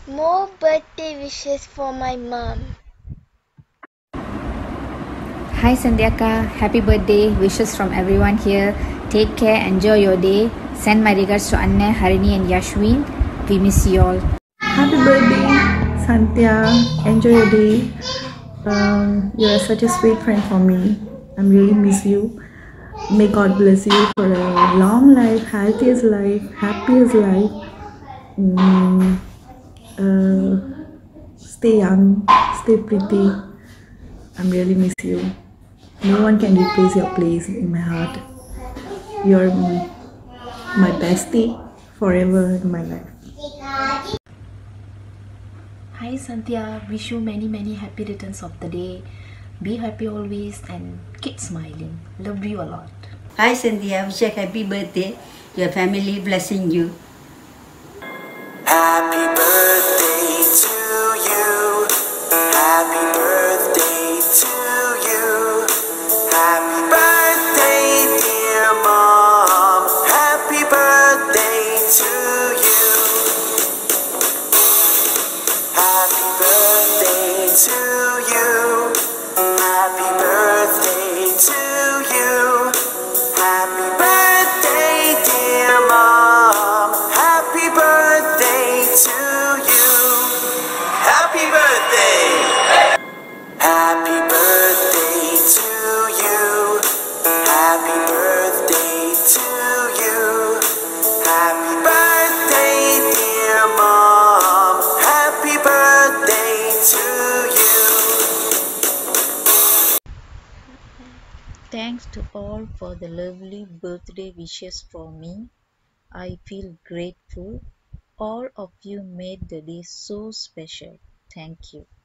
More birthday wishes for my mom. Hi Sandhyaka, happy birthday. Wishes from everyone here. Take care, enjoy your day. Send my regards to Anne, Harini and Yashwin. We miss you all. Happy birthday, Santya. Enjoy your day. You're such a sweet friend for me. I'm really miss you. May God bless you for a long life, healthiest life, happiest life. Mm, stay young, stay pretty. I'm really miss you. No one can replace your place in my heart. You're my bestie forever in my life. Hi Santhya, wish you many happy returns of the day. Be happy always and keep smiling. Love you a lot. Hi Cynthia, wish you a happy birthday. Your family blessing you. Happy birthday to you. Happy birthday to you. Happy birthday, dear mom. Happy birthday to you. Happy birthday to you. Happy birthday to you. Happy birthday, dear mom. Happy birthday to you. Happy birthday. Happy birthday to you. Happy birthday to you. Happy birthday, dear mom. Happy birthday to you. Thanks to all for the lovely birthday wishes for me. I feel grateful. All of you made the day so special. Thank you.